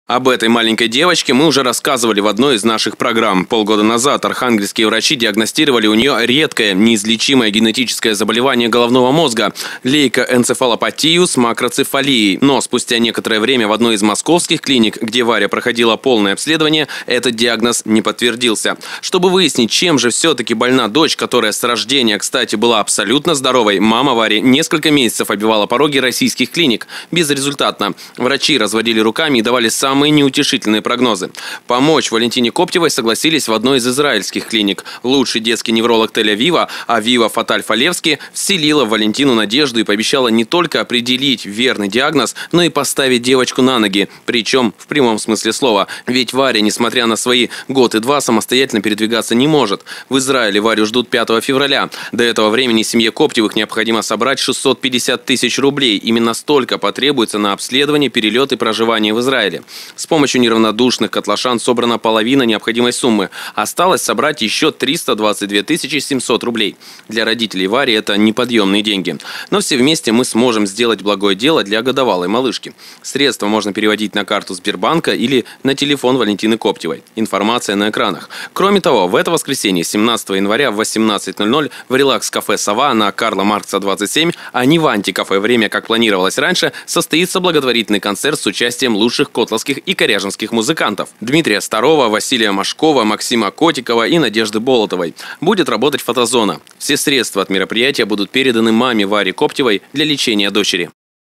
Об этой маленькой девочке мы уже рассказывали в одной из наших программ. Полгода назад архангельские врачи диагностировали у нее редкое, неизлечимое генетическое заболевание головного мозга – лейкоэнцефалопатию с макроцефалией. Но спустя некоторое время в одной из московских клиник, где Варя проходила полное обследование, этот диагноз не подтвердился. Чтобы выяснить, чем же все-таки больна дочь, которая с рождения, кстати, была абсолютно здоровой, мама Вари несколько месяцев обивала пороги российских клиник. Безрезультатно. Врачи разводили руками и давали самые неутешительные прогнозы. Помочь Валентине Коптевой согласились в одной из израильских клиник. Лучший детский невролог Тель-Авива, Авива Фаталь-Фалевски, вселила в Валентину надежду и пообещала не только определить верный диагноз, но и поставить девочку на ноги. Причем в прямом смысле слова. Ведь Варя, несмотря на свои год и два, самостоятельно передвигаться не может. В Израиле Варю ждут 5 февраля. До этого времени семье Коптевых необходимо собрать 650 тысяч рублей. Именно столько потребуется на обследование, перелет и проживание в Израиле. С помощью неравнодушных котлашан собрана половина необходимой суммы. Осталось собрать еще 322 700 рублей. Для родителей Вари это неподъемные деньги. Но все вместе мы сможем сделать благое дело для годовалой малышки. Средства можно переводить на карту Сбербанка или на телефон Валентины Коптевой. Информация на экранах. Кроме того, в это воскресенье, 17 января в 18:00 в релакс-кафе «Сова» на Карла Маркса 27, а не в антикафе «Время», как планировалось раньше, состоится благотворительный концерт с участием лучших котловских и коряжинских музыкантов – Дмитрия Старова, Василия Машкова, Максима Котикова и Надежды Болотовой. Будет работать фотозона. Все средства от мероприятия будут переданы маме Варе Коптевой для лечения дочери.